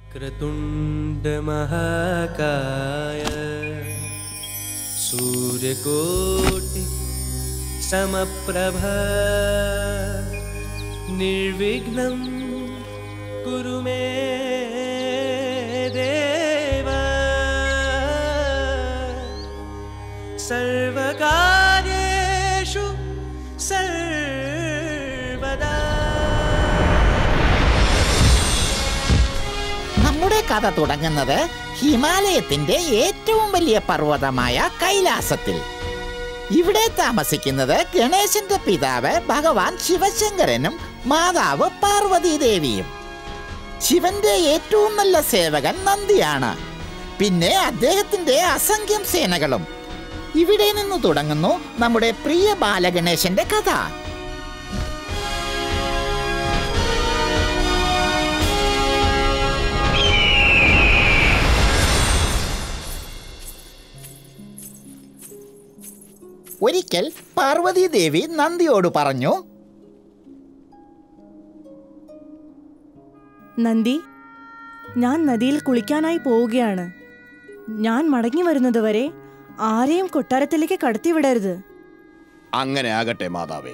क्रतुंड महाकाय सूर्यकोटि समप्रभ निर्विघ्नं कुरु मे देव सर्वकार्येषु सर्वदा. നമ്മുടെ കഥ തുടങ്ങുന്നത് ഹിമാലയത്തിന്റെ ഏറ്റവും വലിയ പർവ്വതമായ കൈലാസത്തിൽ. ഇവിടെ താമസിക്കുന്നത് ഗണേശന്റെ പിതാവ് ഭഗവാൻ ശിവശങ്കരനും മാതാവ് പാർവതി ദേവിയും. ശിവന്റെ ഏറ്റവും നല്ല സേവകൻ നന്ദിയാണ്. പിന്നെ അദ്ദേഹത്തിന്റെ അസംഖ്യം സേനകളും. ഇവിടെ നിന്ന് തുടങ്ങുന്നു നമ്മുടെ പ്രിയ ബാലഗണേശന്റെ കഥ. ഒരിക്കൽ പാർവതി ദേവി നന്ദിയോട് പറഞ്ഞു, നന്ദി, ഞാൻ നദിയിൽ കുളിക്കാനായി പോവുകയാണ്. ഞാൻ മടങ്ങി വരുന്നതുവരെ ആരെയും കൊട്ടാരത്തിലേക്ക് കടത്തിവിടരുത്. അങ്ങനെ ആകട്ടെ മാതാവേ.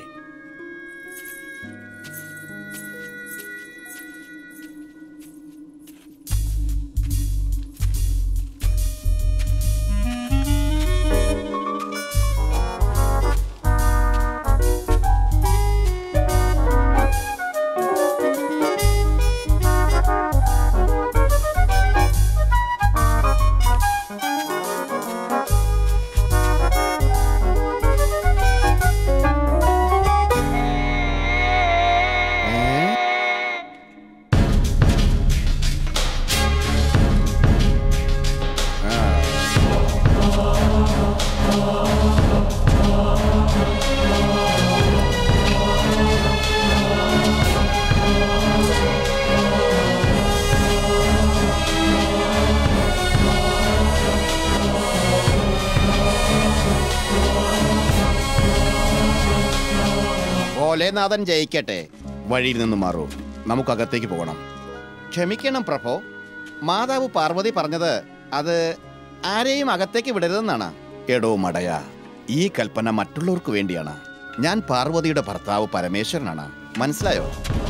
ഭോലേനാഥൻ ജയിക്കട്ടെ. വഴിയിൽ നിന്ന് മാറൂ, നമുക്കകത്തേക്ക് പോകണം. ക്ഷമിക്കണം പ്രഭോ, മാതാവ് പാർവതി പറഞ്ഞത് അത് ആരെയും അകത്തേക്ക് വിടരുതെന്നാണ്. എടോ മടയാ, ഈ കൽപ്പന മറ്റുള്ളവർക്ക് വേണ്ടിയാണ്. ഞാൻ പാർവതിയുടെ ഭർത്താവ് പരമേശ്വരനാണ്, മനസ്സിലായോ?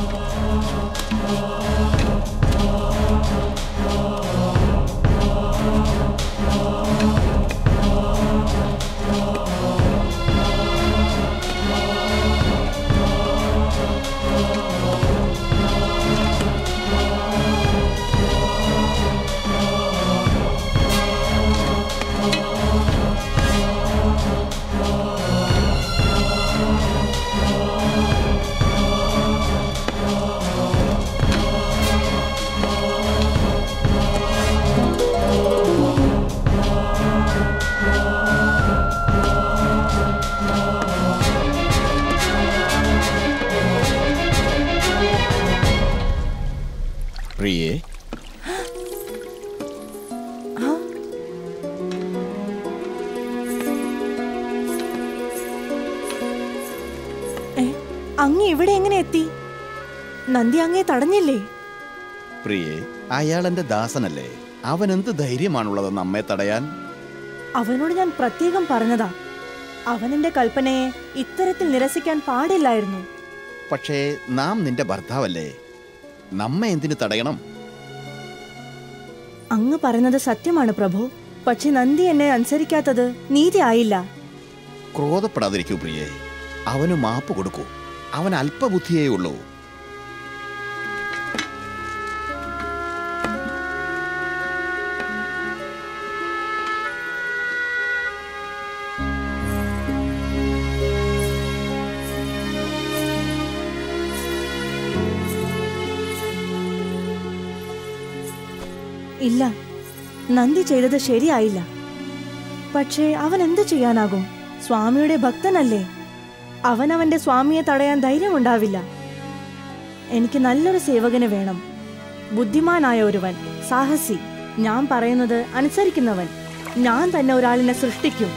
പ്രിയേ, അങ്ങ് ഇവിടെ എങ്ങനെ എത്തി? നന്ദി അങ്ങേ തടഞ്ഞില്ലേ? പ്രിയേ, അയാൾ എന്റെ ദാസനല്ലേ. അവൻ എന്ത് ധൈര്യമാണുള്ളത് നമ്മെ തടയാൻ? അവനോട് ഞാൻ പ്രത്യേകം പറഞ്ഞതാ, അവൻ എന്റെ കൽപ്പനയെ ഇത്തരത്തിൽ നിരസിക്കാൻ പാടില്ലായിരുന്നു. പക്ഷേ നാം നിന്റെ ഭർത്താവല്ലേ, നമ്മെ എന്തിനു തടയണം? അങ്ങ് പറയുന്നത് സത്യമാണ് പ്രഭു. പക്ഷെ നന്ദി എന്നെ അനുസരിക്കാത്തത് നീതി ആയില്ല. ക്രോധപ്പെടാതിരിക്കൂ പ്രിയേ, അവന് മാപ്പ് കൊടുക്കൂ. അവൻ അല്പബുദ്ധിയേ ഉള്ളൂ. ഇല്ല, നന്ദി ചെയ്തത് ശരിയായില്ല. പക്ഷേ അവൻ എന്തു ചെയ്യാനാകും? സ്വാമിയുടെ ഭക്തനല്ലേ. അവൻ അവന്റെ സ്വാമിയെ തടയാൻ ധൈര്യമുണ്ടാവില്ല. എനിക്ക് നല്ലൊരു സേവകന് വേണം, ബുദ്ധിമാനായ ഒരുവൻ, സാഹസി, ഞാൻ പറയുന്നത് അനുസരിക്കുന്നവൻ. ഞാൻ തന്നെ ഒരാളിനെ സൃഷ്ടിക്കും.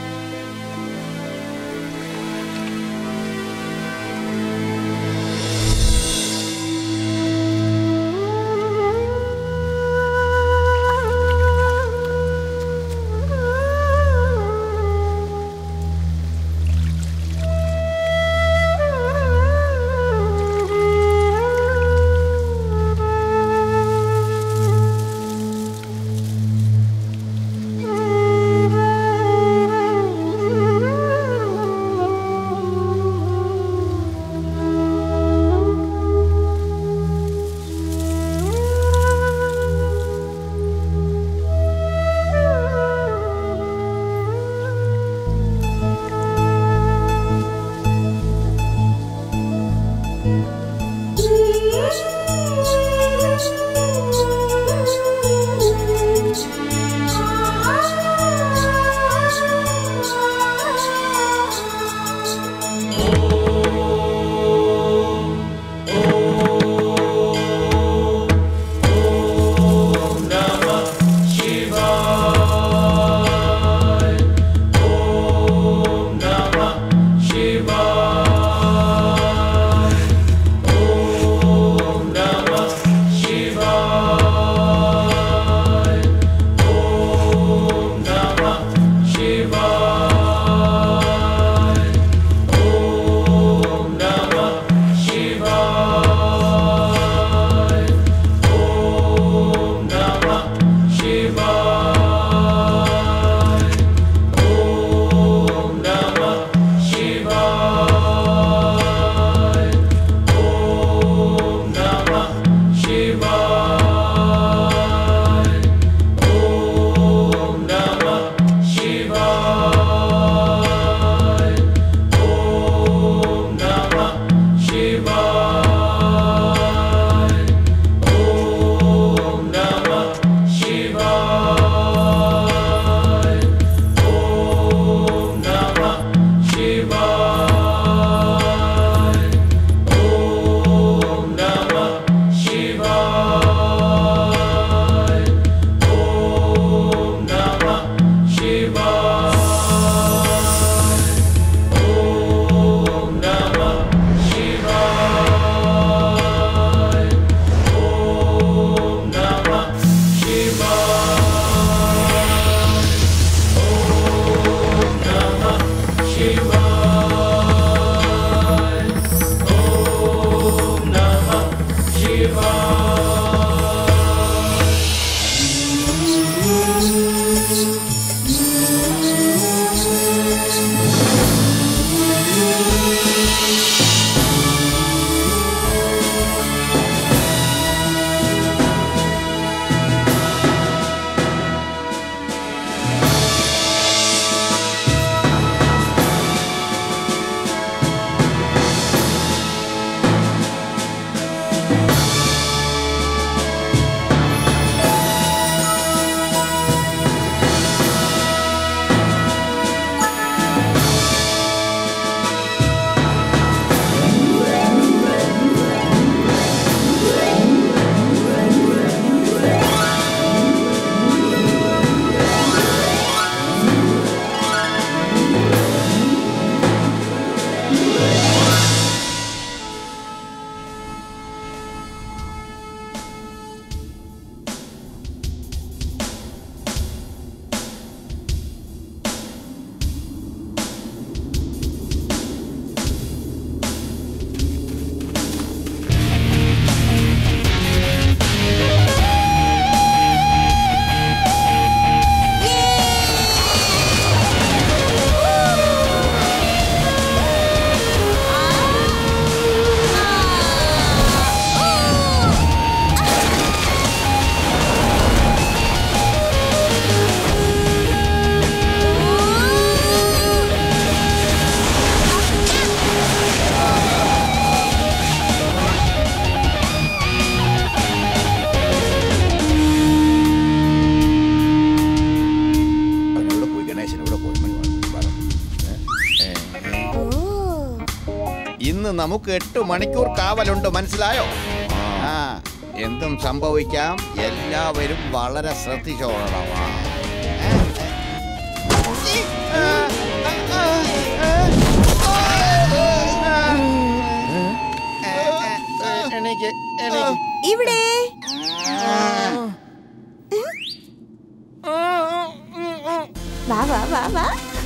ഇന്ന് നമുക്ക് 8 മണിക്കൂർ കാവലുണ്ട്, മനസ്സിലായോ? ആ, എന്തും സംഭവിക്കാം. എല്ലാവരും വളരെ ശ്രദ്ധിച്ചോളണം. ഇവിടെ വാ വാ വാ വാ.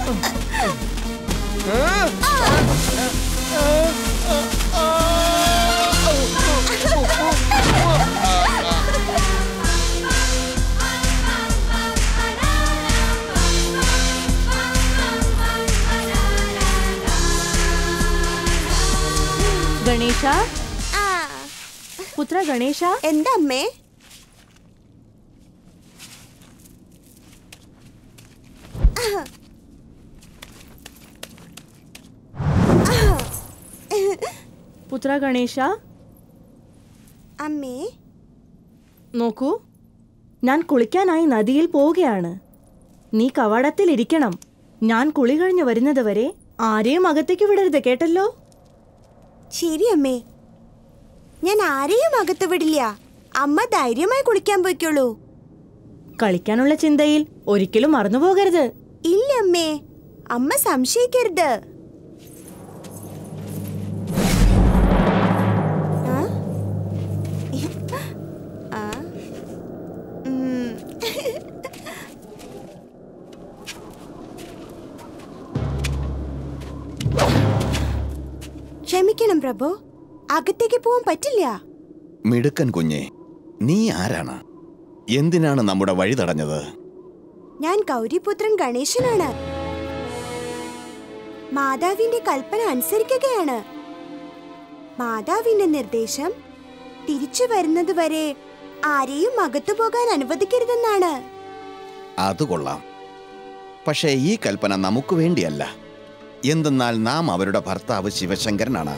ഗണേശ, പുത്ര ഗണേശ. എന്താ അമ്മേ? പുത്ര ഗണേശ, അമ്മേ, നോക്കൂ, ഞാൻ കുളിക്കാനായി നദിയിൽ പോവുകയാണ്. നീ കവാടത്തിൽ ഇരിക്കണം. ഞാൻ കുളി കഴിഞ്ഞു വരുന്നത് വരെ ആരെയും അകത്തേക്ക് വിടരുത്, കേട്ടല്ലോ? ശരി അമ്മേ. ഞാൻ ആരെയും അകത്ത് വിടില്ല. അമ്മ ധൈര്യമായി കുളിക്കാൻ പോയിക്കോളൂ. കളിക്കാനുള്ള ചിന്തയിൽ ഒരിക്കലും മറന്നുപോകരുത്. ഇല്ല അമ്മേ, അമ്മ സംശയിക്കരുത്. ക്ഷമിക്കണം പ്രഭു, അകത്തേക്ക് പോവാൻ പറ്റില്ല. മിടുക്കൻ കുഞ്ഞെ, നീ ആരാണ്? എന്തിനാണ് നമ്മുടെ വഴി തടഞ്ഞത്? ഞാൻ ഗൗരിപുത്രൻ ഗണേശനാണ്. മാതാവിന്റെ കൽപ്പന അനുസരിക്കുകയാണ്. മാതാവിന്റെ നിർദ്ദേശം തിരിച്ചു വരുന്നത് വരെ ആരെയും അകത്തു പോകാൻ അനുവദിക്കരുതെന്നാണ്. അത് കൊള്ളാം. പക്ഷേ ഈ കൽപ്പന നമുക്ക് വേണ്ടിയല്ല. എന്തെന്നാൽ നാം അവരുടെ ഭർത്താവ് ശിവശങ്കരനാണ്.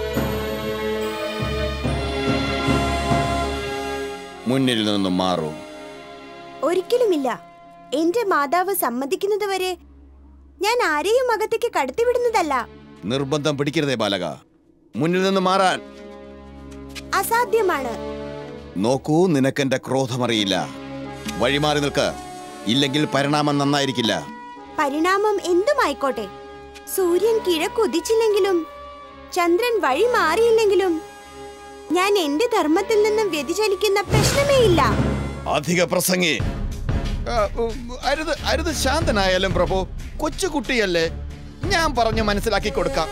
മുന്നിൽ നിന്നും മാറൂ. ഒരിക്കലുമില്ല. എന്റെ മാതാവ് സമ്മതിക്കുന്നത് വരെ ഞാൻ ആരെയും അകത്തേക്ക് കടത്തിവിടുന്നതല്ല. നിർബന്ധം പിടിക്കരുതേ ബാലക, മുന്നിൽ നിന്ന് മാറാൻ. അസാധ്യമാണ്. നോക്കൂ, നിനക്കെന്റെ ക്രോധമറിയില്ല. വഴിമാറി നിൽക്ക്, ഇല്ലെങ്കിൽ പരിണാമം നന്നായിരിക്കില്ല. പരിണാമം എന്തുമായിക്കോട്ടെ. സൂര്യൻ കിഴക്കുദിച്ചില്ലെങ്കിലും ചന്ദ്രൻ വഴി മാറിയില്ലെങ്കിലും ഞാൻ എന്റെ ധർമ്മത്തിൽ നിന്നും വ്യതിചലിക്കുന്ന പ്രശ്നമേ ഇല്ല. അധിക പ്രസംഗി. അരുത് അരുത്, ശാന്തനായാലും പ്രഭു. കൊച്ചുകുട്ടിയല്ലേ, ഞാൻ പറഞ്ഞു മനസ്സിലാക്കി കൊടുക്കാം.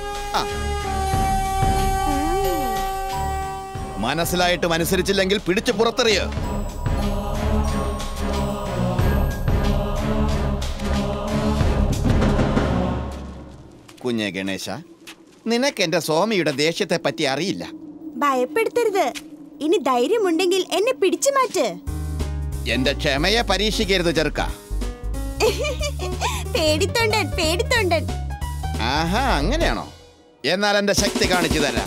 മനസ്സിലായിട്ട് അനുസരിച്ചില്ലെങ്കിൽ പിടിച്ചു പുറത്തെറിയ. കുഞ്ഞെ ഗണേശ, നിനക്ക് എന്റെ സ്വാമിയുടെ ദേഷ്യത്തെ പറ്റി അറിയില്ല. ഭയപ്പെടുത്തരുത്. ഇനി ധൈര്യമുണ്ടെങ്കിൽ എന്നെ പിടിച്ചു മാറ്റ്. എന്റെ ക്ഷമയെ പരീക്ഷിക്കരുത് ചെറുക്ക. പേടിത്തൊണ്ടൻ, പേടിത്തൊണ്ടൻ. ആഹാ, അങ്ങനെയാണോ? എന്നാൽ എന്റെ ശക്തി കാണിച്ചു തരാം.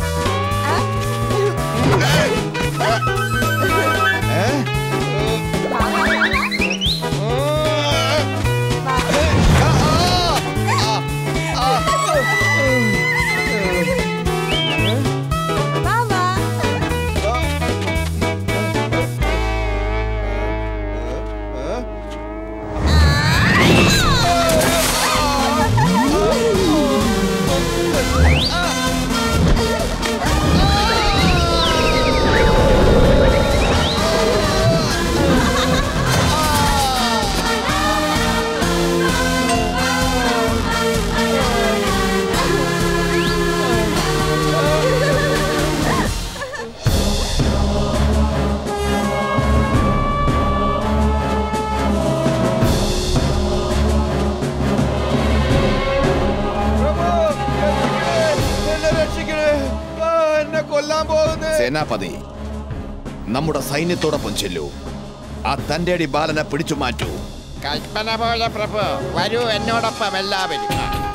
സേനാപതി, നമ്മുടെ സൈന്യത്തോടൊപ്പം ചെല്ലൂ. ആ തന്റെ അടി ബാലനെ പിടിച്ചു മാറ്റൂ. കൽപ്പന പോലെ പ്രഭു. വരൂ എന്നോടൊപ്പം എല്ലാവരും.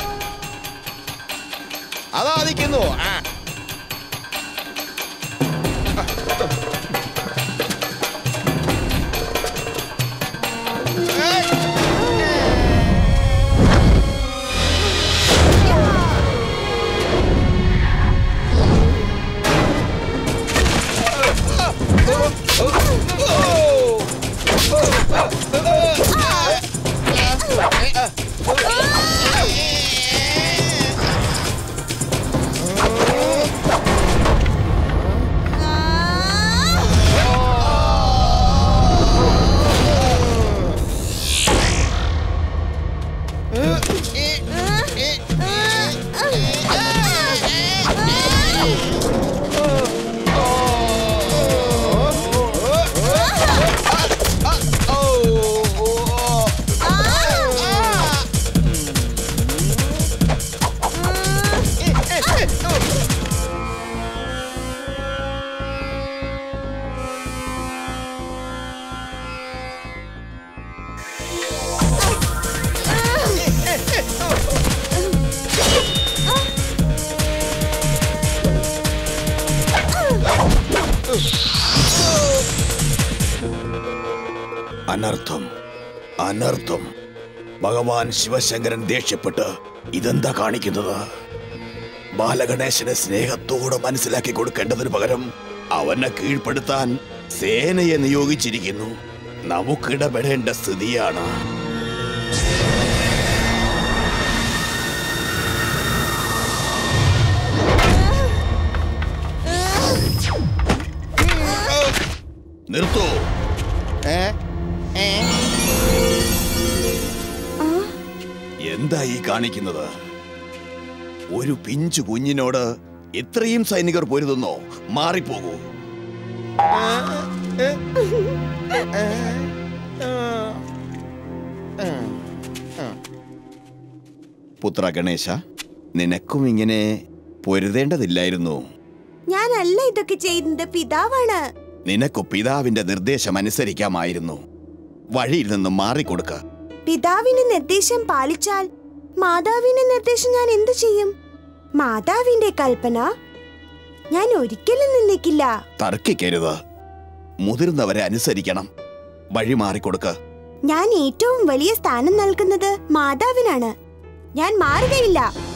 അതാദിക്കുന്നു. അനർത്ഥം, അനർത്ഥം. ഭഗവാൻ ശിവശങ്കരൻ ദേഷ്യപ്പെട്ട് ഇതെന്താ കാണിക്കുന്നത്? ബാലഗണേശനെ സ്നേഹത്തോടെ മനസ്സിലാക്കി കൊടുക്കേണ്ടതിന് പകരം അവനെ കീഴ്പ്പെടുത്താൻ സേനയെ നിയോഗിച്ചിരിക്കുന്നു. നമുക്കിടപെടേണ്ട സ്ഥിതിയാണ്. നിർത്തൂ. എന്താ ഈ കാണിക്കുന്നത്? ഒരു പിഞ്ചു കുഞ്ഞിനോട് ഇത്രയും സൈനികർ പൊരുതുന്നോ? മാറിപ്പോകൂ. പുത്ര ഗണേശ, നിനക്കും ഇങ്ങനെ പൊരുതേണ്ടതില്ലായിരുന്നു. ഞാനല്ല ഇതൊക്കെ ചെയ്യുന്നത്, പിതാവാണ്. നിനക്കു പിതാവിന്റെ നിർദ്ദേശം അനുസരിക്കാമായിരുന്നു. വഴിയിൽ നിന്നും മാറിക്കൊടുക്ക. പിതാവിന്റെ നിർദ്ദേശം പാലിച്ചാൽ മാതാവിന്റെ നിർദ്ദേശം ഞാൻ എന്തു ചെയ്യും? മാതാവിന്റെ കൽപ്പന ഞാൻ ഒരിക്കലും നിന്ദിക്കില്ല. തർക്കിക്കരുത്. മുതിർന്നവരെ അനുസരിക്കണം. വഴി മാറിക്കൊടുക്ക. ഞാൻ ഏറ്റവും വലിയ സ്ഥാനം നൽകുന്നത് മാതാവിനാണ്. ഞാൻ മാറുകയില്ല.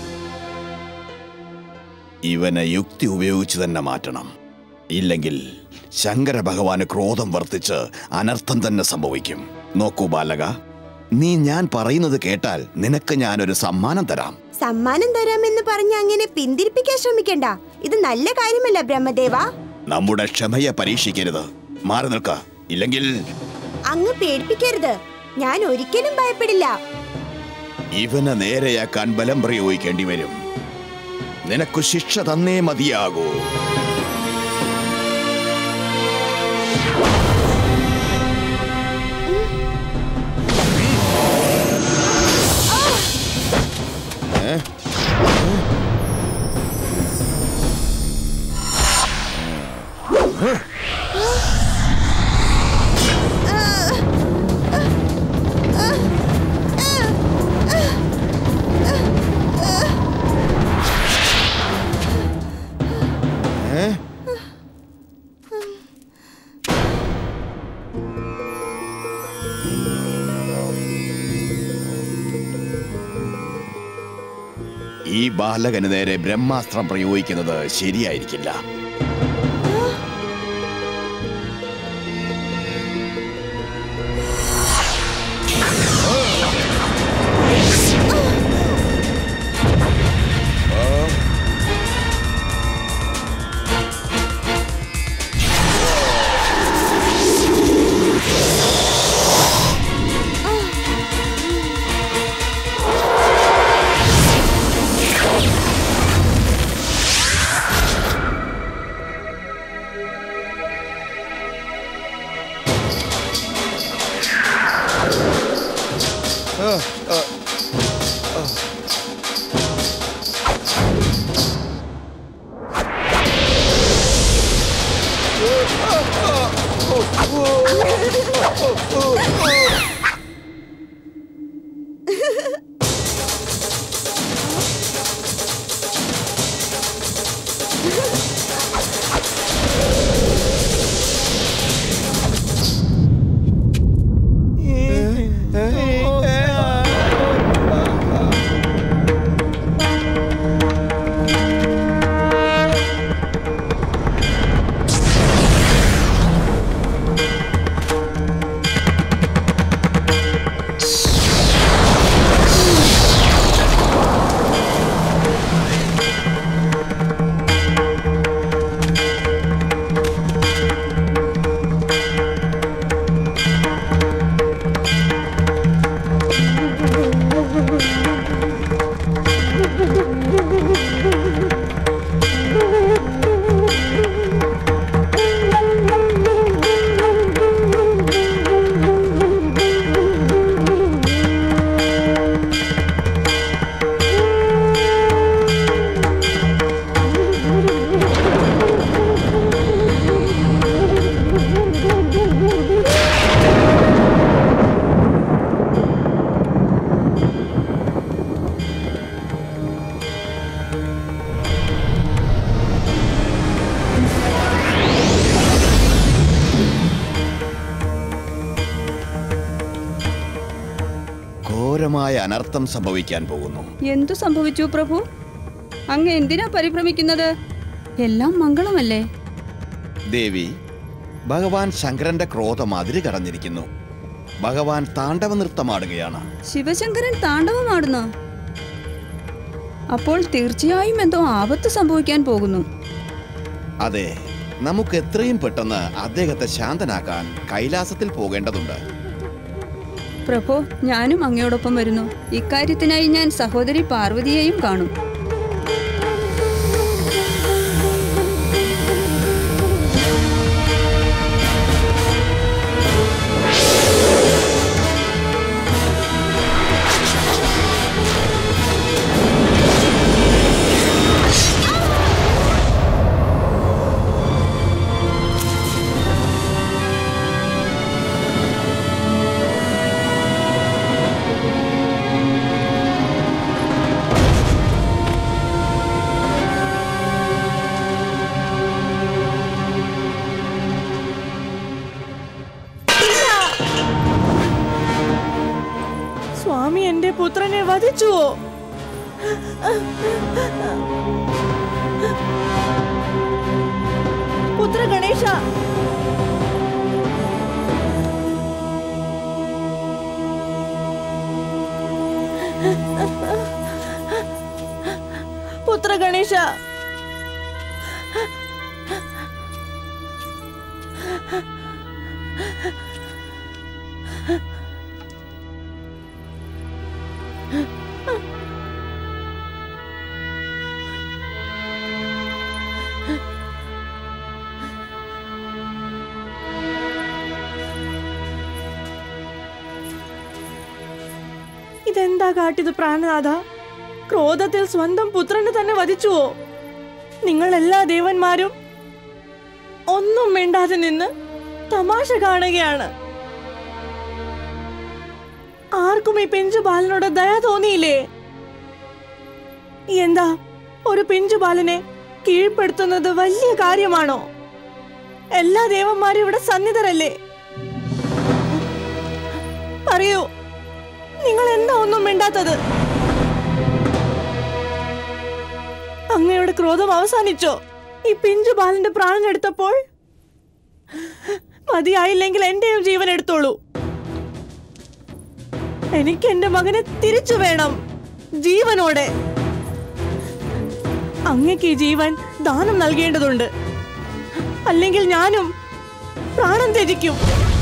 ഇവനെ യുക്തി ഉപയോഗിച്ച് തന്നെ മാറ്റണം. ഇല്ലെങ്കിൽ ശങ്കര ഭഗവാന് ക്രോധം വർദ്ധിച്ച് അനർത്ഥം തന്നെ സംഭവിക്കും. നോക്കൂ ബാലക, നീ ഞാൻ പറയുന്നത് കേട്ടാൽ നിനക്ക് ഞാനൊരു സമ്മാനം തരാം. സമ്മാനം തരാമെന്ന് പറഞ്ഞ് അങ്ങനെ പിന്തിരിപ്പിക്കാൻ ശ്രമിക്കണ്ട. ഇത് നല്ല കാര്യമല്ല ബ്രഹ്മദേവ. നമ്മുടെ ക്ഷമയെ പരീക്ഷിക്കരുത്. മാറി നിൽക്ക. ഇല്ലെങ്കിൽ അങ്ങ് പേടിപ്പിക്കരുത്. ഞാൻ ഒരിക്കലും ഭയപ്പെടില്ല. ഇവനെ നേരെയാക്കാൻ ബലം പ്രയോഗിക്കേണ്ടി വരും. നിനക്കു ശിക്ഷ തന്നേ മതിയാകൂ. ഈ ബാലകന് നേരെ ബ്രഹ്മാസ്ത്രം പ്രയോഗിക്കുന്നത് ശരിയായിരിക്കില്ല. ഘോരമായ അനർത്ഥം സംഭവിക്കാൻ പോകുന്നു. എന്തു സംഭവിച്ചു പ്രഭു? അങ്ങ് എന്തിനാ പരിഭ്രമിക്കുന്നത്? എല്ലാം മംഗളമല്ലേ? ദേവി, ഭഗവാൻ ശങ്കരന്റെ ക്രോധം അതിര് കടന്നിരിക്കുന്നു. ഭഗവാൻ താണ്ഡവ നൃത്തമാടുകയാണ്. ശിവശങ്കരൻ താണ്ഡവമാടുന്നു? അപ്പോൾ തീർച്ചയായും എന്തോ ആപത്ത് സംഭവിക്കാൻ പോകുന്നു. അതെ, നമുക്ക് എത്രയും പെട്ടെന്ന് അദ്ദേഹത്തെ ശാന്തനാക്കാൻ കൈലാസത്തിൽ പോകേണ്ടതുണ്ട്. പ്രഭു, ഞാനും അങ്ങയോടൊപ്പം വരുന്നു. ഇക്കാര്യത്തിനായി ഞാൻ സഹോദരി പാർവതിയെയും കാണും. സ്വാമി എന്റെ പുത്രനെ വധിച്ചുവോ? പുത്ര ഗണേശ, പുത്ര ഗണേശ, ഇതെന്താ കാട്ടിയത് പ്രാണനാഥ? ക്രോധത്തിൽ സ്വന്തം പുത്രനെ തന്നെ വധിച്ചുവോ? നിങ്ങൾ എല്ലാ ദേവന്മാരും ഒന്നും മിണ്ടാതെ നിന്ന് തമാശ കാണുകയാണ്. ആർക്കും ഈ പിഞ്ചു ബാലനോട് ദയ തോന്നിയില്ലേ? എന്താ, ഒരു പിഞ്ചു ബാലനെ കീഴ്പ്പെടുത്തുന്നത് വലിയ കാര്യമാണോ? എല്ലാ ദേവന്മാരും ഇവിടെ സന്നിധരല്ലേ? പറയൂ, നിങ്ങൾ എന്താ ഒന്നും മിണ്ടാത്തത്? അങ്ങയുടെ ക്രോധം അവസാനിച്ചോ? ഈ പിഞ്ചു ബാലന്റെ പ്രാണൻ എടുത്തപ്പോൾ മതിയായില്ലെങ്കിൽ എന്റെയും ജീവൻ എടുത്തോളൂ. എനിക്ക് എന്റെ മകനെ തിരിച്ചു വേണം, ജീവനോടെ. അങ്ങക്ക് ഈ ജീവൻ ദാനം നൽകേണ്ടതുണ്ട്, അല്ലെങ്കിൽ ഞാനും പ്രാണൻ ത്യജിക്കും.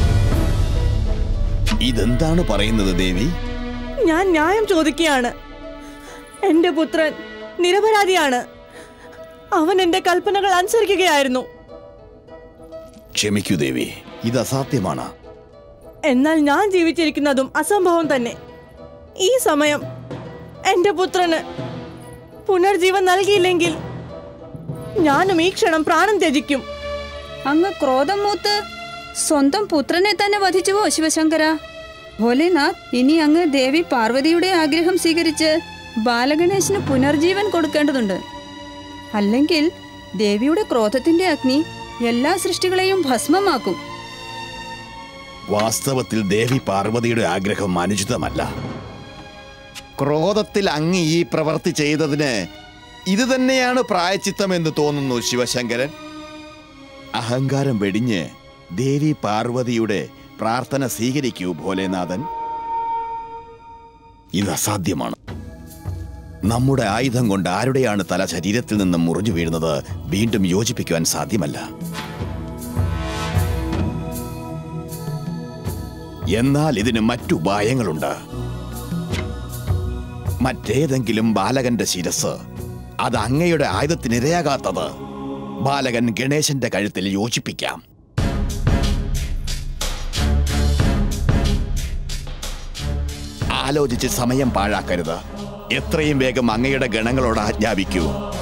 ഇതെന്താണ് പറയുന്നത് ദേവി? ഞാൻ ന്യായം ചോദിക്കുകയാണ്. എന്റെ പുത്രൻ നിരപരാധിയാണ്. അവൻ എന്റെ കൽപ്പനകൾ അനുസരിക്കുകയായിരുന്നു. ക്ഷമിക്കൂ ദേവി, ഇത് അസാധ്യമാണ്. എന്നാൽ ഞാൻ ജീവിച്ചിരിക്കുന്നതും അസംഭവം തന്നെ. ഈ സമയം എന്റെ പുത്രന് പുനർജീവൻ നൽകിയില്ലെങ്കിൽ ഞാനും ഈ ക്ഷണം പ്രാണൻ ത്യജിക്കും. അങ്ങ് ക്രോധം മൂത്ത് സ്വന്തം പുത്രനെ തന്നെ വധിച്ചുവോ ശിവശങ്കര? ഭോലേനാഥ്, ഇനി അങ്ങ് ദേവി പാർവതിയുടെ ആഗ്രഹം സ്വീകരിച്ച് ബാലഗണേശന് പുനർജീവൻ കൊടുക്കേണ്ടതുണ്ട്. അല്ലെങ്കിൽ ദേവിയുടെ ക്രോധത്തിന്റെ അഗ്നി എല്ലാ സൃഷ്ടികളെയും ഭസ്മമാക്കും. വാസ്തവത്തിൽ ദേവി പാർവതിയുടെ ആഗ്രഹം അനുചിതമല്ല. ക്രോധത്തിൽ അങ്ങ് ഈ പ്രവൃത്തി ചെയ്തതിന് ഇത് തന്നെയാണ് പ്രായച്ചിത്തമെന്ന് തോന്നുന്നു ശിവശങ്കരൻ. അഹങ്കാരം വെടിഞ്ഞ് ദേവി പാർവതിയുടെ പ്രാർത്ഥന സ്വീകരിക്കൂ ഭോലേനാഥൻ. ഇത് അസാധ്യമാണ്. നമ്മുടെ ആയുധം കൊണ്ട് ആരുടെയാണ് തല ശരീരത്തിൽ നിന്നും മുറിഞ്ഞു വീഴുന്നത് വീണ്ടും യോജിപ്പിക്കുവാൻ സാധ്യമല്ല. എന്നാൽ ഇതിന് മറ്റുപായങ്ങളുണ്ട്. മറ്റേതെങ്കിലും ബാലകന്റെ ശിരസ്, അത് അങ്ങയുടെ ആയുധത്തിനിരയാകാത്തത് ബാലകൻ ഗണേശന്റെ കഴുത്തിൽ യോജിപ്പിക്കാം. ആലോചിച്ച് സമയം പാഴാക്കരുത്. എത്രയും വേഗം അങ്ങയുടെ ഗണങ്ങളോട് ആജ്ഞാപിക്കൂ.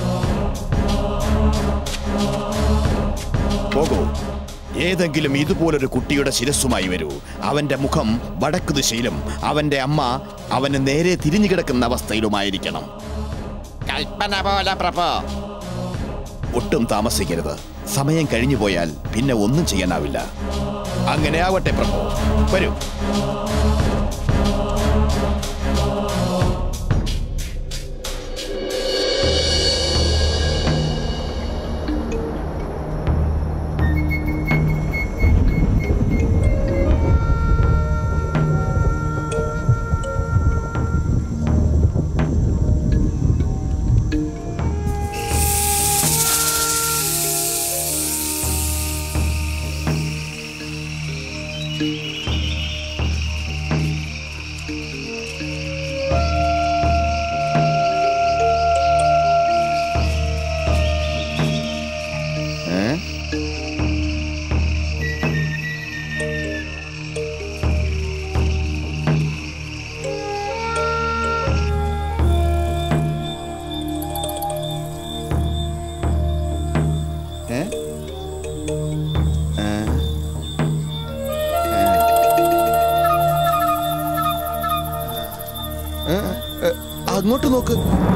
പോകൂ. ഏതെങ്കിലും ഇതുപോലൊരു കുട്ടിയുടെ ശിരസ്സുമായി വരൂ. അവന്റെ മുഖം വടക്കു ദിശയിലും അവന്റെ അമ്മ അവന് നേരെ തിരിഞ്ഞു കിടക്കുന്ന അവസ്ഥയിലുമായിരിക്കണം. കൽപ്പന പോലെ പ്രഭു. ഒട്ടും താമസിക്കരുത്. സമയം കഴിഞ്ഞു പോയാൽ പിന്നെ ഒന്നും ചെയ്യാനാവില്ല. അങ്ങനെ ആവട്ടെ പ്രഭു. വരൂ. അങ്ങോട്ട് നോക്ക്.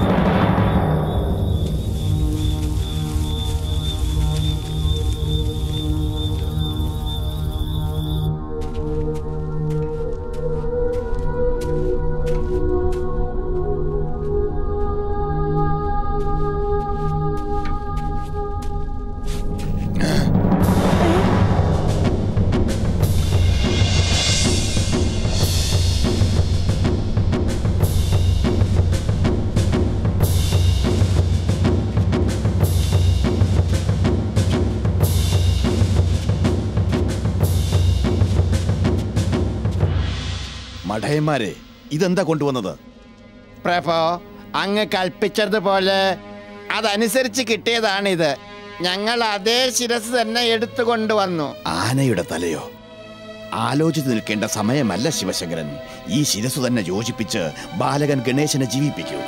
മഠയന്മാരെ, ഇതെന്താ കൊണ്ടുവന്നത്? പ്രഭോ, അങ്ങ് കൽപ്പിച്ചതുപോലെ അതനുസരിച്ച് കിട്ടിയതാണിത്. ഞങ്ങൾ അതേ ശിരസ് തന്നെ എടുത്തുകൊണ്ടുവന്നു. ആനയുടെ തലയോ? ആലോചിച്ച് നിൽക്കേണ്ട സമയമല്ല ശിവശങ്കരൻ. ഈ ശിരസ് തന്നെ യോജിപ്പിച്ച് ബാലകൻ ഗണേശനെ ജീവിപ്പിക്കൂ.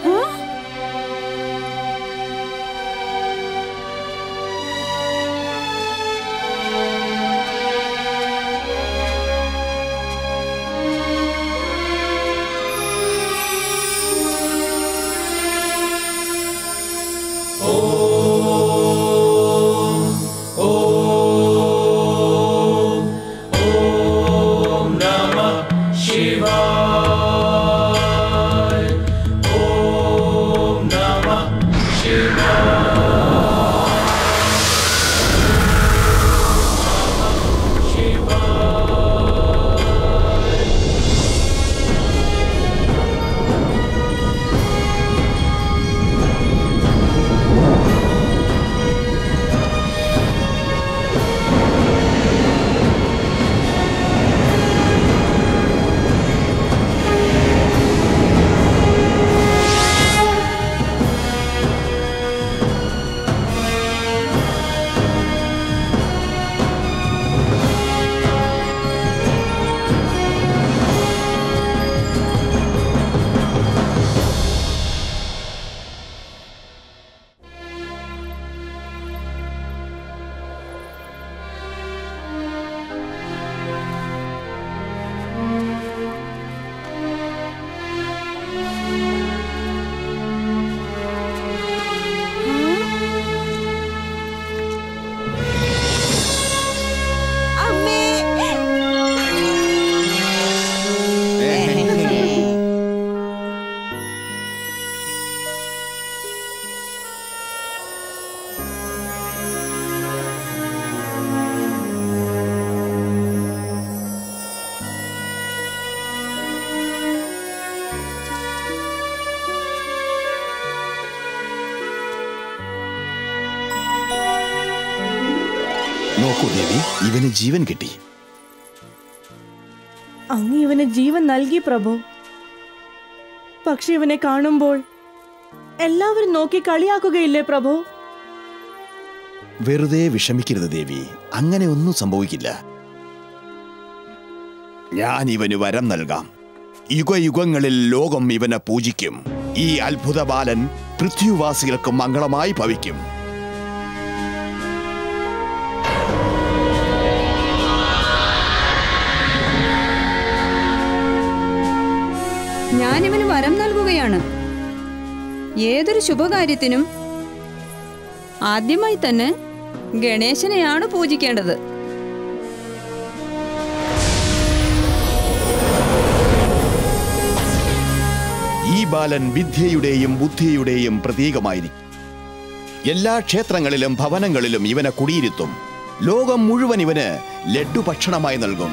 നോക്കൂ ദേവി, ഇവന് ജീവൻ കിട്ടി. അങ്ങ് ഇവന് ജീവൻ നൽകി പ്രഭു. പക്ഷെ ഇവനെ കാണുമ്പോൾ എല്ലാവരും നോക്കി കളിയാക്കുകയില്ലേ പ്രഭു? വെറുതെ വിഷമിക്കരുത് ദേവി, അങ്ങനെ ഒന്നും സംഭവിക്കില്ല. ഞാൻ ഇവന് വരം നൽകാം. യുഗയുഗങ്ങളിൽ ലോകം ഇവനെ പൂജിക്കും. ഈ അത്ഭുത ബാലൻ പൃഥ്വിവാസികൾക്ക് മംഗളമായി ഭവിക്കും. ഞാനിവന് വരം നൽകുകയാണ്. ഏതൊരു ശുഭകാര്യത്തിനും ആദ്യമായി തന്നെ ഗണേശനെയാണ് പൂജിക്കേണ്ടത്. ഈ ബാലൻ വിദ്യയുടെയും ബുദ്ധിയുടെയും പ്രതീകമായിരിക്കും. എല്ലാ ക്ഷേത്രങ്ങളിലും ഭവനങ്ങളിലും ഇവനെ കുടിയിരുത്തും. ലോകം മുഴുവൻ ഇവന് ലഡ്ഡു ഭക്ഷണമായി നൽകും.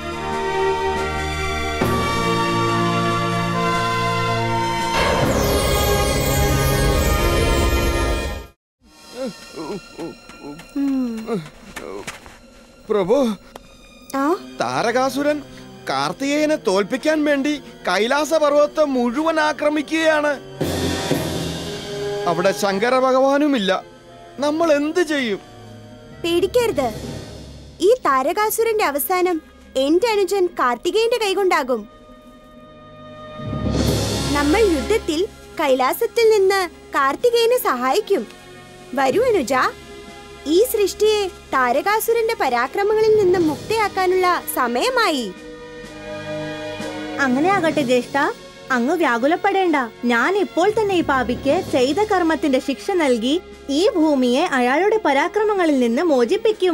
പ്രഭു, താരകാസുരൻ കാർത്തികേയനെ തോൽപ്പിക്കാൻ വേണ്ടി കൈലാസ പർവ്വതത്തെ മുഴുവൻ ആക്രമിക്കുകയാണ്. അവിടെ ശങ്കര ഭഗവാനുമില്ല. നമ്മൾ എന്ത് ചെയ്യും? പേടിക്കരുത്. ഈ താരകാസുരന്റെ അവസാനം എന്റെ അനുജൻ കാർത്തികേയന്റെ കൈകൊണ്ടാകും. നമ്മൾ യുദ്ധത്തിൽ കൈലാസത്തിൽ നിന്ന് കാർത്തികേയനെ സഹായിക്കും. വരൂ അനുജ. ഈ സൃഷ്ടിയെ താരകാസുരന്റെ പരാക്രമങ്ങളിൽ നിന്ന് മുക്തയാക്കാനുള്ള സമയമായി. അങ്ങനെ ആകട്ടെ ജ്യേഷ്ഠ, അങ്ങ് വ്യാകുലപ്പെടേണ്ട. ഞാൻ ഇപ്പോൾ തന്നെ ഈ പാപിക്ക് ചെയ്ത കർമ്മത്തിന്റെ ശിക്ഷ നൽകി ഈ ഭൂമിയെ അയാളുടെ പരാക്രമങ്ങളിൽ നിന്ന് മോചിപ്പിക്കും.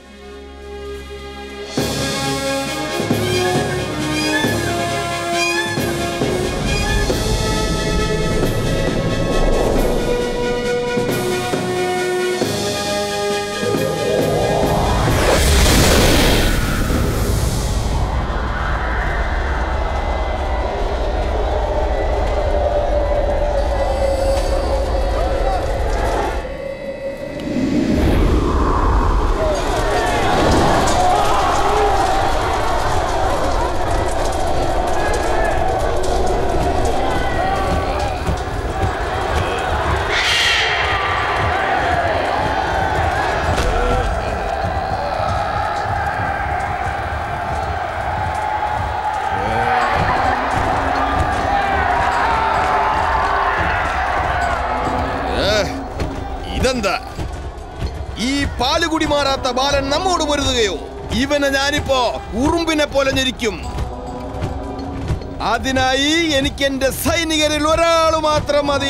ഇതെന്താ? ഈ പാലുകുടി മാറാത്ത ബാലൻ നമ്മോട് പൊരുതുകയോ? ഇവനെ ഞാനിപ്പോ ഉറുമ്പിനെ പോലെ ഞെരിക്കും. അതിനായി എനിക്ക് എന്റെ സൈനികരിൽ ഒരാൾ മാത്രം മതി.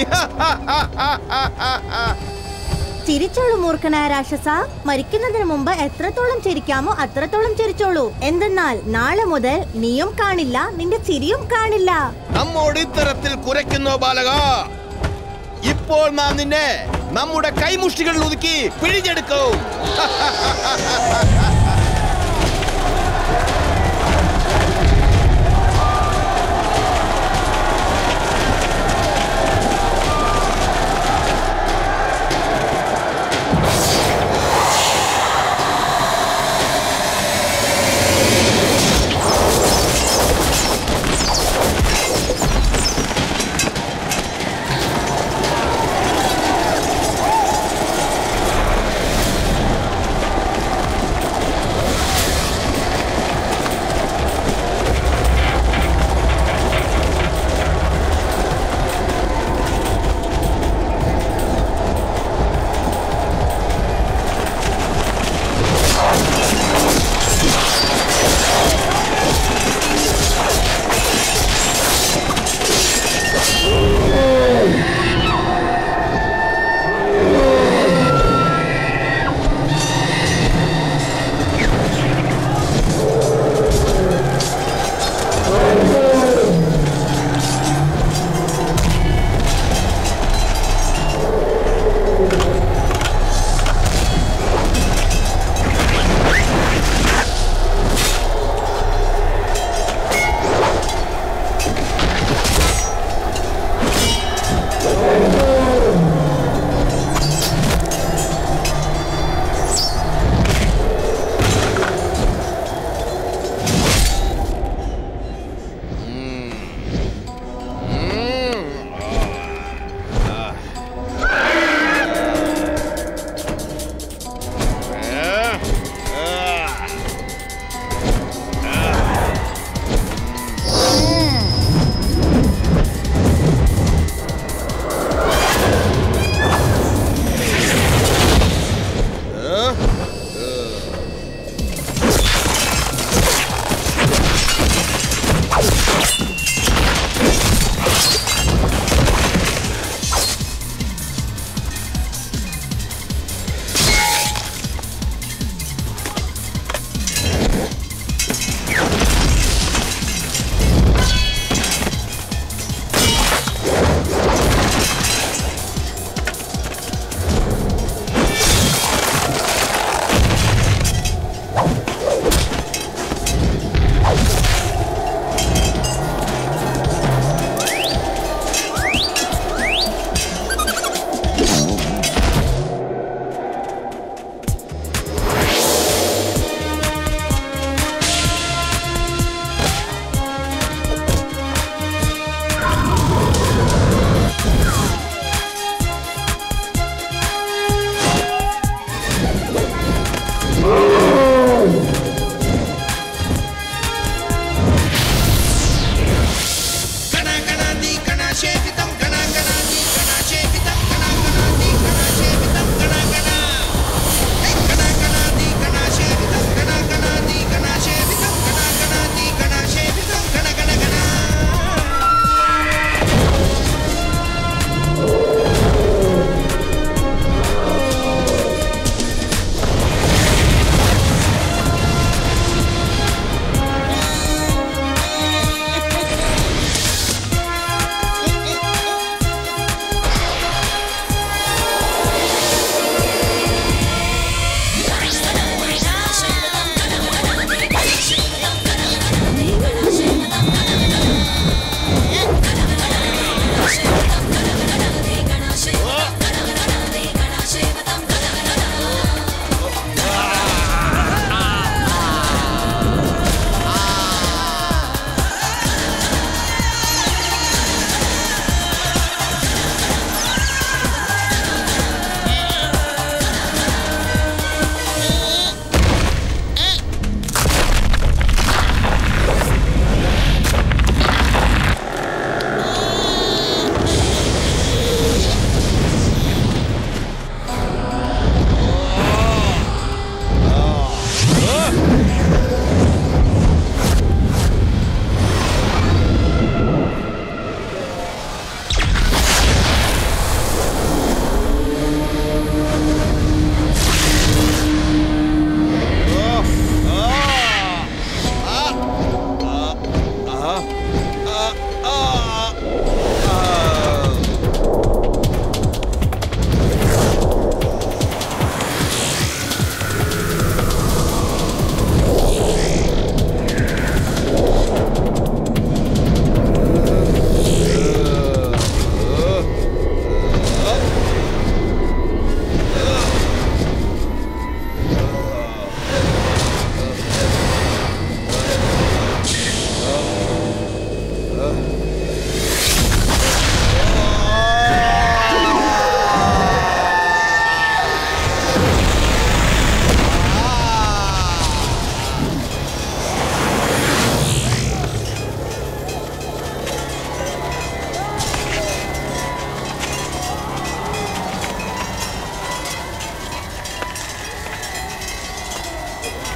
ചിരിച്ചോളൂ മൂർഖനായ രാക്ഷസ. മരിക്കുന്നതിന് മുമ്പ് എത്രത്തോളം ചിരിക്കാമോ അത്രത്തോളം ചിരിച്ചോളൂ. എന്തെന്നാൽ നാളെ മുതൽ നീയും കാണില്ല, നിന്റെ ചിരിയും കാണില്ല. നമ്മോട് ഇത്തരത്തിൽ കുരയ്ക്കുന്നോ ബാലക? ഇപ്പോൾ നാം നിന്നെ നമ്മുടെ കൈമുഷ്ടികളിൽ ഒതുക്കി പിഴിഞ്ഞെടുക്കും.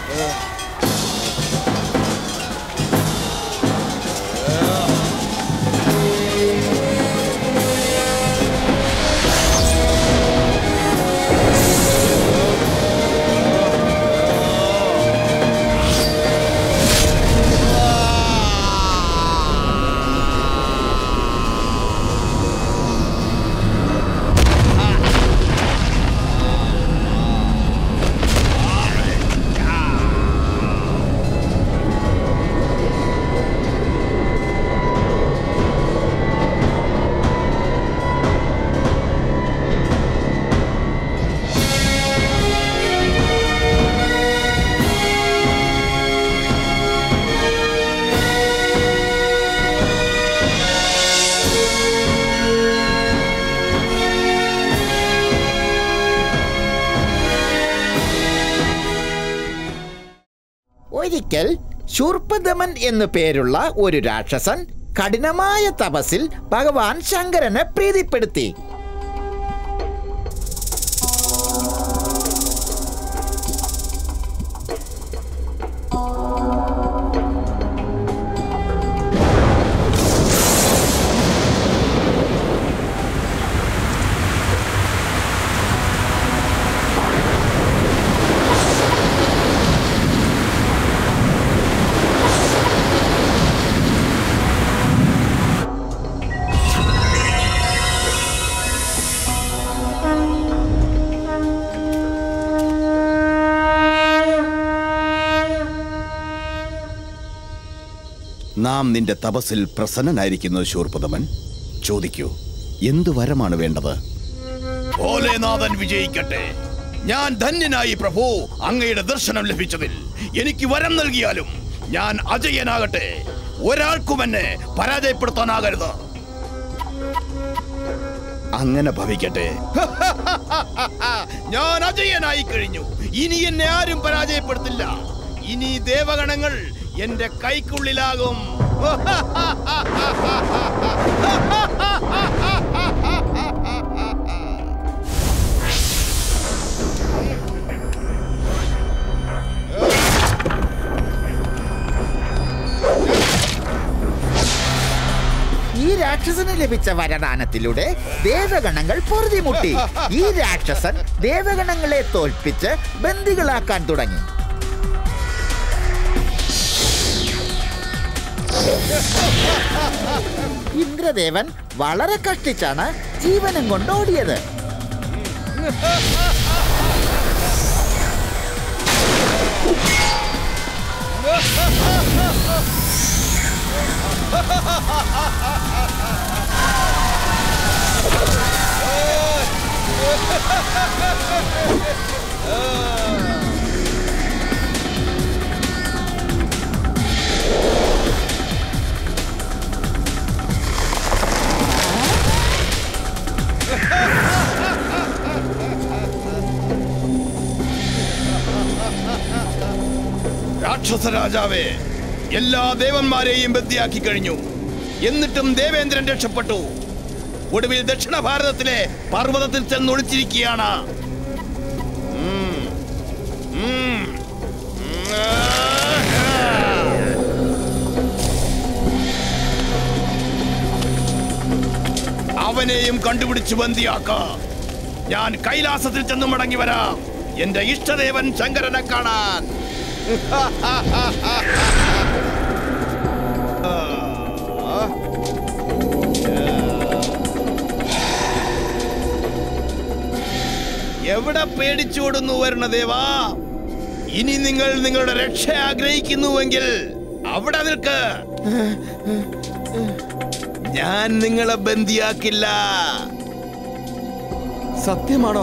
ഒരിക്കൽ ശൂർപ്പദമൻ എന്നു പേരുള്ള ഒരു രാക്ഷസൻ കഠിനമായ തപസ്സിൽ ഭഗവാൻ ശങ്കരനെ പ്രീതിപ്പെടുത്തി. നാം നിന്റെ തപസ്സിൽ പ്രസന്നനായിരിക്കുന്നു ശൂർപ്പദമൻ. ചോദിക്കൂ, എന്തു വരമാണ് വേണ്ടത്? ഭോലേനാഥൻ വിജയിക്കട്ടെ. ഞാൻ ധന്യനായി പ്രഭു അങ്ങയുടെ ദർശനം ലഭിച്ചതിൽ. എനിക്ക് വരം നൽകിയാലും ഞാൻ അജയനാകട്ടെ. ഒരാൾക്കും എന്നെ പരാജയപ്പെടുത്താനാകരുത്. അങ്ങനെ ഭവിക്കട്ടെ. ഞാൻ അജയനായി കഴിഞ്ഞു. ഇനി എന്നെ ആരും പരാജയപ്പെടുത്തില്ല. ഇനി ദേവഗണങ്ങൾ എന്റെ കൈക്കുള്ളിലാകും. ഈ രാക്ഷസന് ലഭിച്ച വരദാനത്തിലൂടെ ദേവഗണങ്ങൾ പൊറുതിമുട്ടി. ഈ രാക്ഷസൻ ദേവഗണങ്ങളെ തോൽപ്പിച്ച് ബന്ദികളാക്കാൻ തുടങ്ങി. ഇന്ദ്രദേവൻ വളരെ കഷ്ടിച്ചാണ് ജീവനം കൊണ്ട് ഓടിയത്. രാക്ഷസ രാജാവേ, എല്ലാ ദേവന്മാരെയും ബന്ദിയാക്കി കഴിഞ്ഞു. എന്നിട്ടും ദേവേന്ദ്രൻ രക്ഷപ്പെട്ടു. ഒടുവിൽ ദക്ഷിണ ഭാരതത്തിലെ പർവ്വതത്തിൽ ചെന്നൊളിച്ചിരിക്കുകയാണ്. അവനെയും കണ്ടുപിടിച്ചു ബന്ദിയാക്ക. ഞാൻ കൈലാസത്തിൽ ചെന്ന് മടങ്ങി വരാം, എന്റെ ഇഷ്ടദേവൻ ശങ്കരനെ കാണാൻ. എവിടെ പേടിച്ചോടുന്നു വരണദേവാ? ഇനി നിങ്ങൾ നിങ്ങളുടെ രക്ഷ ആഗ്രഹിക്കുന്നുവെങ്കിൽ അവിടെ നിൽക്ക്. ഞാൻ നിങ്ങളെ ബന്ദിയാക്കില്ല. സത്യമാണോ?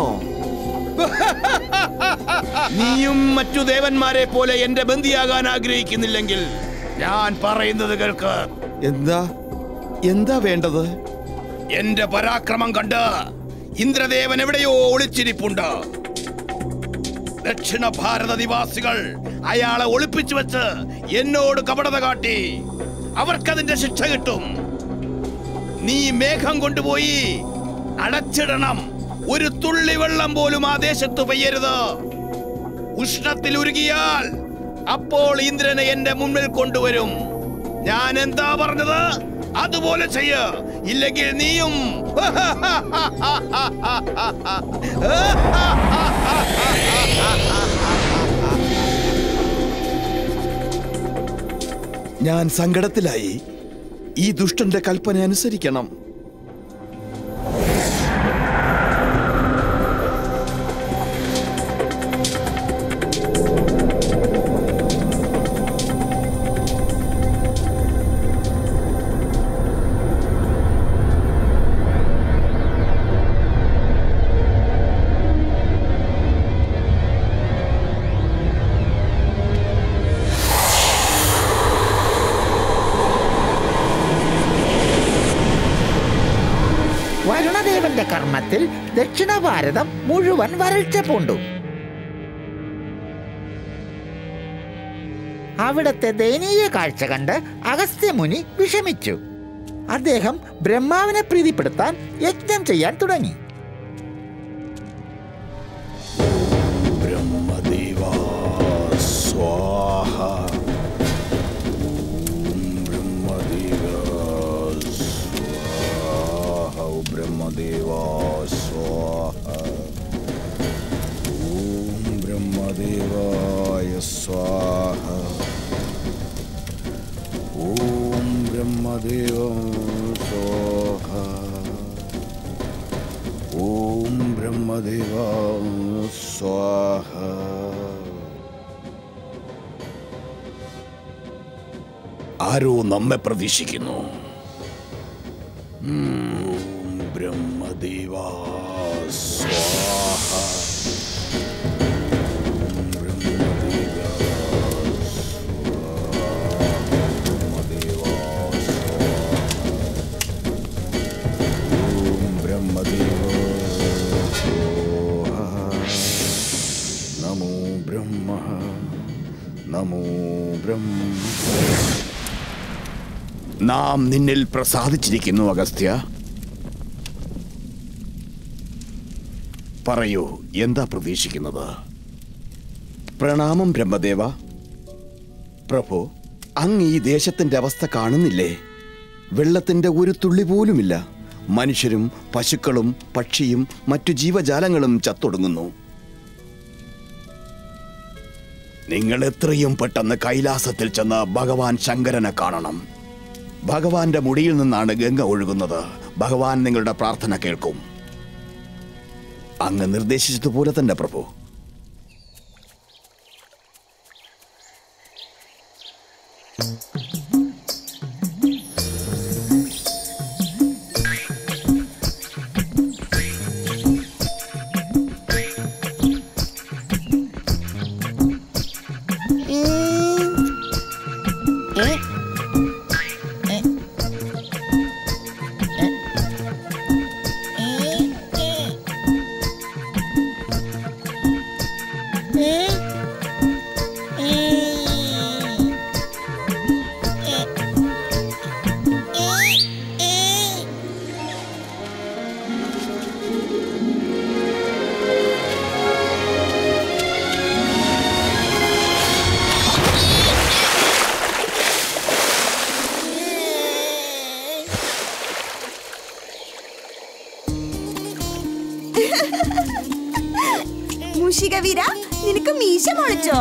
നീയും മറ്റു ദേവന്മാരെ പോലെ എന്റെ ബന്ദിയാകാൻ ആഗ്രഹിക്കുന്നില്ലെങ്കിൽ ഞാൻ പറയുന്നത് കേൾക്ക്. എന്താ വേണ്ടത്? എന്റെ പരാക്രമം കണ്ട് ഇന്ദ്രദേവൻ എവിടെയോ ഒളിച്ചിരിപ്പുണ്ട്. ദക്ഷിണ ഭാരത നിവാസികൾ അയാളെ ഒളിപ്പിച്ചു വെച്ച് എന്നോട് കപടത കാട്ടി. അവർക്കതിന്റെ ശിക്ഷ കിട്ടും. നീ മേഘം കൊണ്ടുപോയി അടച്ചിടണം. ഒരു തുള്ളി വെള്ളം പോലും ആ ദേശത്ത് പെയ്യരുത്. ഉഷ്ണത്തിൽ ഉരുകിയാൽ അപ്പോൾ ഇന്ദ്രനെ എന്റെ മുന്നിൽ കൊണ്ടുവരും. ഞാൻ എന്താ പറഞ്ഞത് അതുപോലെ ചെയ്യ, ഇല്ലെങ്കിൽ നീയും. ഞാൻ സങ്കടത്തിലായി. ഈ ദുഷ്ടന്റെ കൽപ്പന അനുസരിക്കണം. വരുണദേവന്റെ കർമ്മത്തിൽ ദക്ഷിണ ഭാരതം മുഴുവൻ വരൾച്ച പൂണ്ടു. അവിടത്തെ ദയനീയ കാഴ്ച കണ്ട് അഗസ്ത്യമുനി വിഷമിച്ചു. അദ്ദേഹം ബ്രഹ്മാവിനെ പ്രീതിപ്പെടുത്താൻ യജ്ഞം ചെയ്യാൻ തുടങ്ങി. ബ്രഹ്മദേവാ സ്വാഹ. ब्रह्मदेवा स्वाहा. ओम ब्रह्मदेवाय स्वाहा. ओम ब्रह्मदेवाय स्वाहा. ओम ब्रह्मदेवाय स्वाहा. ആരോ നമ്മെ പ്രതീക്ഷിക്കുന്നു. ब्रह्मदेवा स्वाहा. ब्रह्मदेवा ब्रह्मदेवा स्वाहा. नमो ब्रह्म नमो ब्रह्म. നാം നിന്നിൽ പ്രസാദിച്ചിരിക്കുന്നു അഗസ്ത്യ. പറയൂ, എന്താ പ്രതീക്ഷിക്കുന്നത്? പ്രണാമം ബ്രഹ്മദേവ. പ്രഭു, അങ്ങ് ഈ ദേശത്തിന്റെ അവസ്ഥ കാണുന്നില്ലേ? വെള്ളത്തിന്റെ ഒരു തുള്ളി പോലുമില്ല. മനുഷ്യരും പശുക്കളും പക്ഷിയും മറ്റു ജീവജാലങ്ങളും ചത്തൊടുങ്ങുന്നു. നിങ്ങൾ എത്രയും പെട്ടെന്ന് കൈലാസത്തിൽ ചെന്ന് ഭഗവാൻ ശങ്കരനെ കാണണം. ഭഗവാന്റെ മുടിയിൽ നിന്നാണ് ഗംഗ ഒഴുകുന്നത്. ഭഗവാൻ നിങ്ങളുടെ പ്രാർത്ഥന കേൾക്കും. അങ്ങ് നിർദ്ദേശിച്ചതുപോലെ തന്നെ പ്രഭു. മൂഷികവീര, നിനക്ക് മീശ മുളച്ചോ?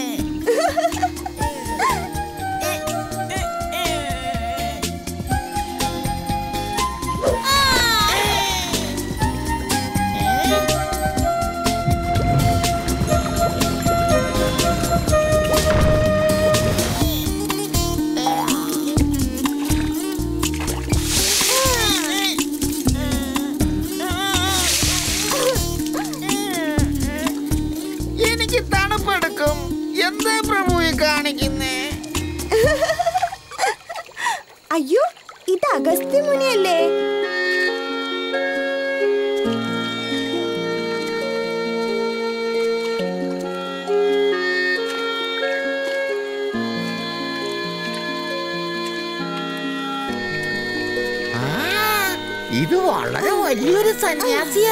അയ്യോ, ഇത് അഗസ്ത്യമുനിയല്ലേ? ഇത് വളരെ വലിയൊരു സന്യാസിയാ.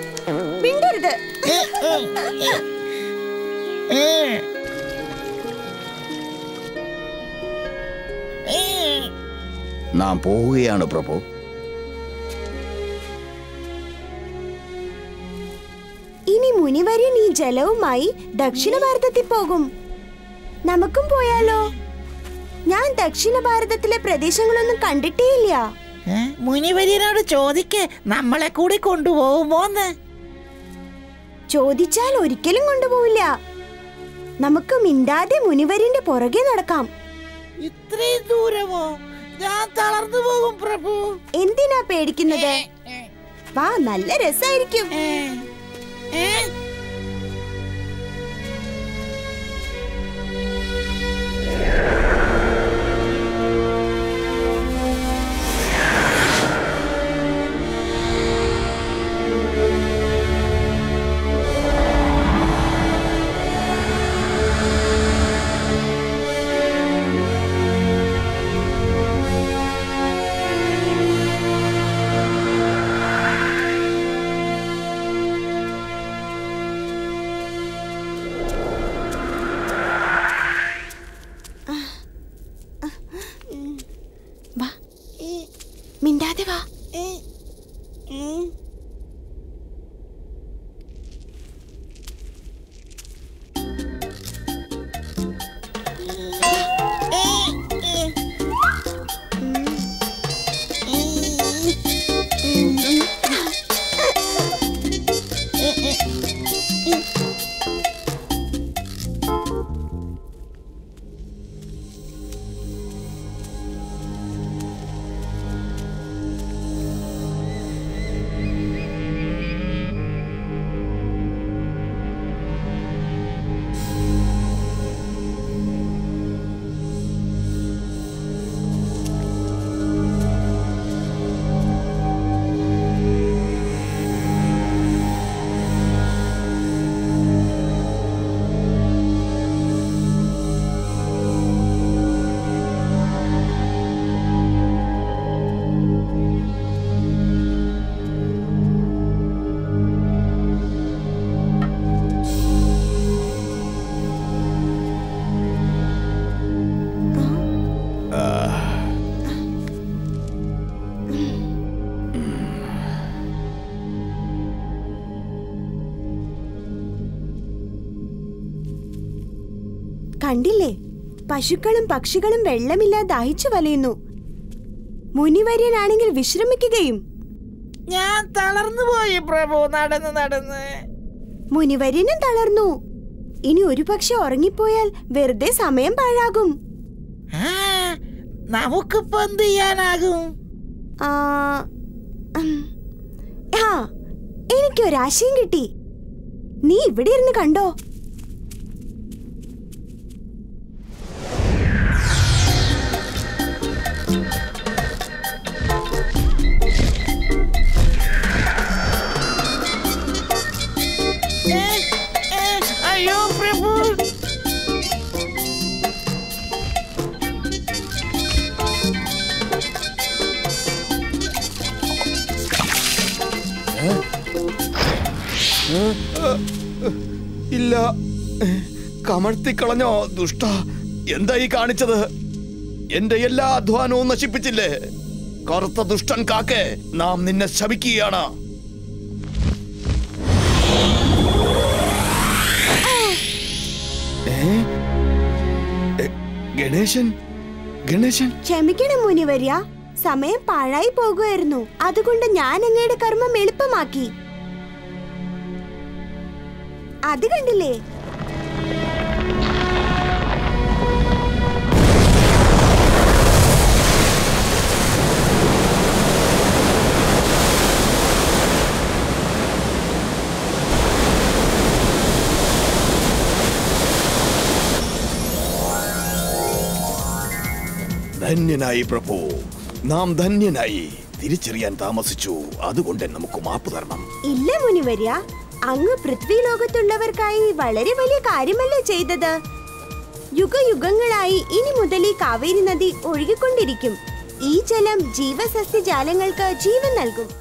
മിണ്ടരുത്. നാം പോവുകയാണ് പ്രഭു. ഇനി മുനിവര്യൻ ഈ ജലവുമായി ദക്ഷിണ ഭാരതത്തിൽ പോകും. നമുക്കും പോയാലോ? ഞാൻ ദക്ഷിണ ഭാരതത്തിലെ പ്രദേശങ്ങളൊന്നും കണ്ടിട്ടേയില്ല. മുനിവര്യനോട് ചോദിക്കേ, നമ്മളെ കൂടി കൊണ്ടുപോകുമോന്ന്. ചോദിച്ചാൽ ഒരിക്കലും കൊണ്ടുപോവില്ല. നമുക്ക് മിണ്ടാതെ മുനിവര്യന്റെ പുറകെ നടക്കാം. ഇത്രയും ദൂരമോ? ഞാൻ തളർന്നു പോകും പ്രഭു. എന്തിനാ പേടിക്കുന്നത്? വാ, നല്ല രസായിരിക്കും. മിണ്ടാതെ വാ. കണ്ടില്ലേ, പശുക്കളും പക്ഷികളും വെള്ളമില്ലാതെ ദാഹിച്ചു വലയുന്നു. മുനിവര്യനാണെങ്കിൽ വിശ്രമിക്കുകയും. ഞാൻ തളർന്നു പോയി പ്രഭു, നടന്ന് നടന്ന്. മുനിവര്യനും തളർന്നു. ഇനി ഒരു പക്ഷെ ഉറങ്ങിപ്പോയാൽ വെറുതെ സമയം പാഴാകും. നമുക്കിപ്പോ എന്ത് ചെയ്യാനാകും? എനിക്കൊരാശയം കിട്ടി. നീ ഇവിടെ ഇരുന്ന് കണ്ടോ. അയ്യോ പ്രഭു. ഇല്ല, കമഴ്ത്തിക്കളഞ്ഞോ ദുഷ്ട? എന്തായി കാണിച്ചത്? എന്റെ എല്ലാ അധ്വാനവും നശിപ്പിച്ചില്ലേ? കറുത്ത ദുഷ്ടൻ കാക്കേ, നാം നിന്നെ ശപിക്കുകയാണ്. ഗണേശൻ, ഗണേശൻ. ക്ഷമിക്കണം മുനിവര്യ, സമയം പാഴായി പോകുമായിരുന്നു. അതുകൊണ്ട് ഞാൻ അങ്ങയുടെ കർമ്മം എളുപ്പമാക്കി. അത് കണ്ടില്ലേ? ധന്യനായി പ്രഭു, നാം ധന്യനായി. തിരിച്ചറിയാൻ താമസിച്ചു, അതുകൊണ്ട് നമുക്ക് മാപ്പ് തരണം. ഇല്ല മുനിവര്യ, അങ്ങ് പൃഥ്വി ലോകത്തുള്ളവർക്കായി വളരെ വലിയ കാര്യമല്ലേ ചെയ്തത്. യുഗയുഗങ്ങളായി ഇനി മുതൽ ഈ കാവേരി നദി ഒഴുകിക്കൊണ്ടിരിക്കും. ഈ ജലം ജീവസസ്യജാലങ്ങൾക്ക് ജീവൻ നൽകും.